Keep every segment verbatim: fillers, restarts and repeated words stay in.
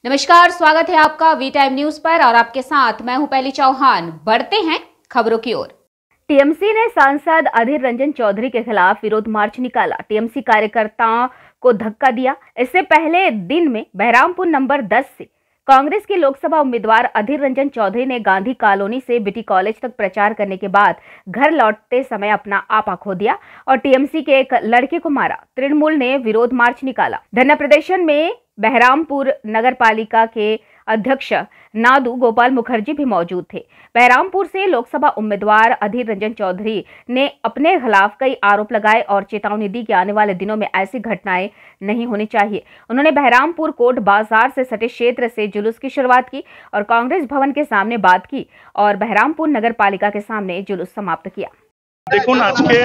नमस्कार, स्वागत है आपका वी टाइम न्यूज पर और आपके साथ मैं हूं पहली चौहान। बढ़ते हैं खबरों की ओर। टीएमसी ने सांसद अधीर रंजन चौधरी के खिलाफ विरोध मार्च निकाला। टीएमसी कार्यकर्ताओं को धक्का दिया। इससे पहले दिन में बहरामपुर नंबर दस से कांग्रेस के लोकसभा उम्मीदवार अधीर रंजन चौधरी ने गांधी कॉलोनी से बीटी कॉलेज तक प्रचार करने के बाद घर लौटते समय अपना आपा खो दिया और टीएमसी के एक लड़के को मारा। तृणमूल ने विरोध मार्च निकाला। धरना प्रदर्शन में बहरामपुर नगर पालिका के अध्यक्ष नादू गोपाल मुखर्जी भी मौजूद थे। बहरामपुर से लोकसभा उम्मीदवार अधीर रंजन चौधरी ने अपने खिलाफ कई आरोप लगाए और चेतावनी दी कि आने वाले दिनों में ऐसी घटनाएं नहीं होनी चाहिए। उन्होंने बहरामपुर कोट बाजार से सटे क्षेत्र से जुलूस की शुरुआत की और कांग्रेस भवन के सामने बात की और बहरामपुर नगर पालिका के सामने जुलूस समाप्त किया। देखुन आज के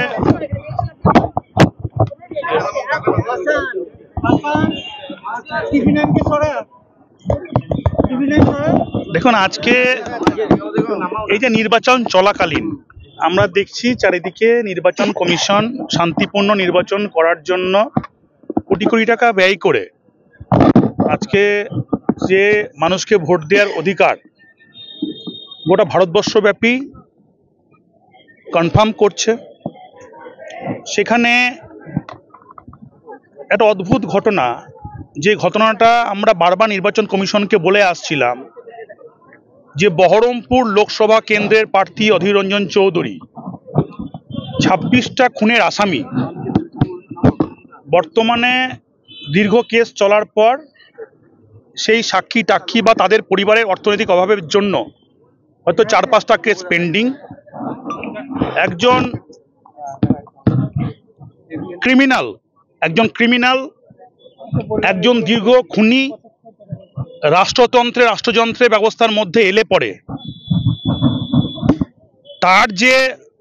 দেখুন আজকে এই যে নির্বাচন চলাকালীন আমরা দেখছি চারিদিকে নির্বাচন কমিশন শান্তিপূর্ণ নির্বাচন করার জন্য কোটি কোটি টাকা ব্যয় করে আজকে যে মানুষকে ভোট দেওয়ার অধিকার গোটা ভারতবর্ষব্যাপী কনফার্ম করছে। সেখানে একটা অদ্ভুত ঘটনা, যে ঘটনাটা আমরা বারবার নির্বাচন কমিশনকে বলে আসছিলাম যে বহরমপুর লোকসভা কেন্দ্রের প্রার্থী অধীর রঞ্জন চৌধুরী ছাব্বিশটা খুনের আসামি। বর্তমানে দীর্ঘ কেস চলার পর সেই সাক্ষী টাক্ষী বা তাদের পরিবারের অর্থনৈতিক অভাবের জন্য হয়তো চার পাঁচটা কেস পেন্ডিং। একজন ক্রিমিনাল একজন ক্রিমিনাল একজন দীর্ঘ খুনি রাষ্ট্রতন্ত্রে রাষ্ট্রযন্ত্রের ব্যবস্থার মধ্যে এলে পড়ে তার যে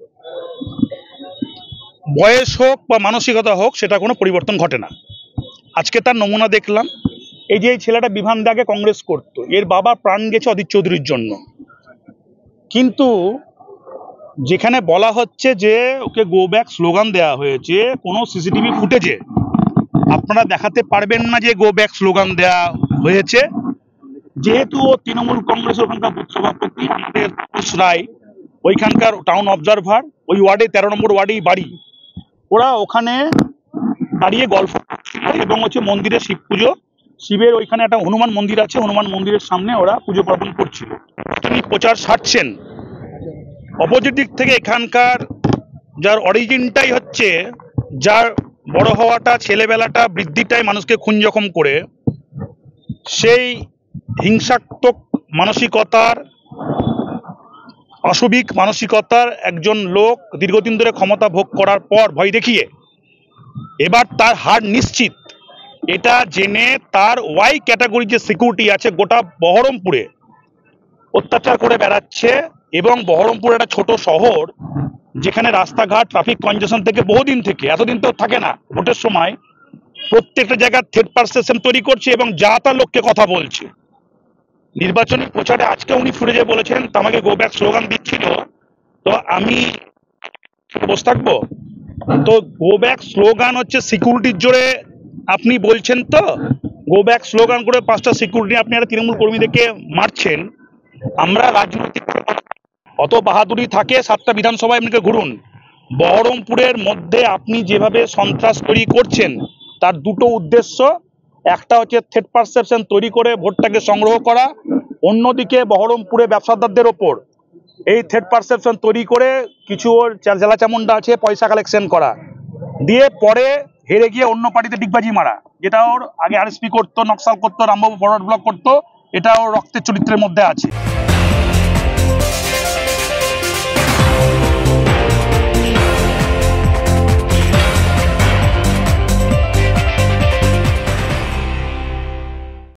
বয়স হোক বা মানসিকতা হোক সেটা কোনো পরিবর্তন ঘটে না। আজকে তার নমুনা দেখলাম। এই যে এই ছেলেটা বিভান দাগে কংগ্রেস করত, এর বাবা প্রাণ গেছে অধীর চৌধুরীর জন্য, কিন্তু যেখানে বলা হচ্ছে যে ওকে গো ব্যাক স্লোগান দেওয়া হয়েছে, কোনো সিসিটিভি ফুটেজে আপনারা দেখাতে পারবেন না যে গো ব্যাক স্লোগান দেওয়া হয়েছে। যেহেতু ও তৃণমূল কংগ্রেসের ওখানকার বুথ সভাপতি, আমাদের রায় ওইখানকার টাউন অবজারভার, ওই ওয়ার্ডে তেরো নম্বর ওয়ার্ডেই বাড়ি, ওরা ওখানে দাঁড়িয়ে গল্প করছিল এবং হচ্ছে মন্দিরে শিব পুজো, শিবের ওইখানে একটা হনুমান মন্দির আছে, হনুমান মন্দিরের সামনে ওরা পুজো পার্বণ করছিল। তিনি প্রচার সারছেন। অপোজিট দিক থেকে এখানকার যার অরিজিনটাই হচ্ছে, যার বড় হওয়াটা, ছেলেবেলাটা, বৃদ্ধিটাই মানুষকে খুন জখম করে, সেই হিংসাত্মক মানসিকতার, অসুবিক মানসিকতার একজন লোক দীর্ঘদিন ধরে ক্ষমতা ভোগ করার পর ভয় দেখিয়ে এবার তার হার নিশ্চিত, এটা জেনে তার ওয়াই ক্যাটাগরি যে সিকিউরিটি আছে গোটা বহরমপুরে অত্যাচার করে বেড়াচ্ছে। এবং বহরমপুর একটা ছোট শহর, যেখানে রাস্তাঘাট ট্রাফিক কনজেশন থেকে বহুদিন থেকে, এতদিন তো থাকে না, ভোটের সময় প্রত্যেকটা জায়গায় থ্রেড পারসেপশন তৈরি করছে এবং যা তা লোককে কথা বলছে। নির্বাচনী প্রচারে আজকে উনি ফুটেজে বলেছেন আমাকে গো ব্যাক স্লোগান দিচ্ছিল, তো আমি বসে থাকবো? তো গো ব্যাক স্লোগান হচ্ছে সিকিউরিটির জোরে আপনি বলছেন, তো গো ব্যাক স্লোগান করে পাঁচটা সিকিউরিটি আপনি একটা তৃণমূল কর্মীদেরকে মারছেন। আমরা রাজনৈতিক অত বাহাদুরি থাকে সাতটা বিধানসভায় আপনাকে ঘুরুন, বহরমপুরের মধ্যে আপনি যেভাবে সন্ত্রাস তৈরি করছেন তার দুটো উদ্দেশ্য, একটা হচ্ছে থ্রেড পারসেপশন তৈরি করে ভোটটাকে সংগ্রহ করা, অন্যদিকে বহরমপুরে ব্যবসাদারদের ওপর এই থ্রেড পারসেপশন তৈরি করে কিছু ওর জেলা চামুন্ডা আছে পয়সা কালেকশন করা, দিয়ে পরে হেরে গিয়ে অন্য পার্টিতে ডিগবাজি মারা, যেটা ওর আগে আরএসপি করতো, নকশাল করতো, রামবাবু ফরওয়ার্ড ব্লক করতো, এটা ওর রক্তের চরিত্রের মধ্যে আছে।